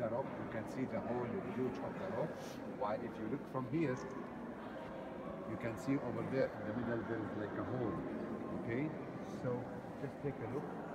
the rock, you can see the hole huge of the rock. While if you look from here, you can see over there in the middle there is like a hole. Okay, so just take a look.